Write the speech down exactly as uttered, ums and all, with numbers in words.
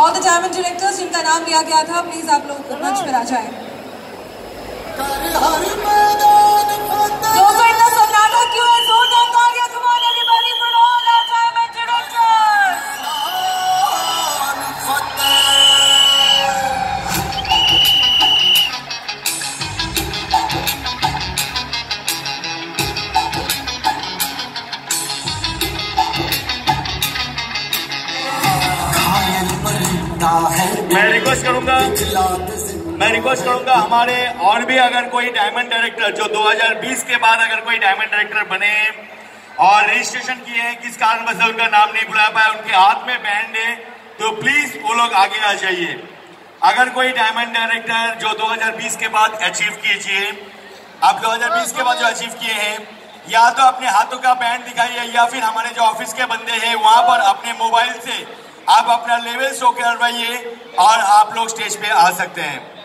All the diamond directors जिनका नाम लिया गया था, प्लीज आप लोग मंच पर आ जाएं। दोस्तों इतना सन्नाटा क्यों है? जोरदार तालियां कमाल everybody for all our diamond directors. मैं रिक्वेस्ट करूंगा मैं रिक्वेस्ट करूंगा हमारे और भी अगर कोई डायमंड डायरेक्टर जो दो हज़ार बीस के बाद अगर कोई डायमंड डायरेक्टर बने और रजिस्ट्रेशन किए हैं, किस कारण वजह उनका नाम नहीं बुला पाया, उनके हाथ में बैंड है, तो प्लीज वो लोग आगे आ जाइए। अगर कोई डायमंड डायरेक्टर जो दो हज़ार बीस के बाद अचीव कीजिए, आप दो हज़ार बीस के बाद जो अचीव किए हैं, या तो अपने हाथों का बैंड दिखाइए या फिर हमारे जो ऑफिस के बंदे हैं वहां पर अपने मोबाइल से आप अपना लेवल शो करवाइए और आप लोग स्टेज पे आ सकते हैं।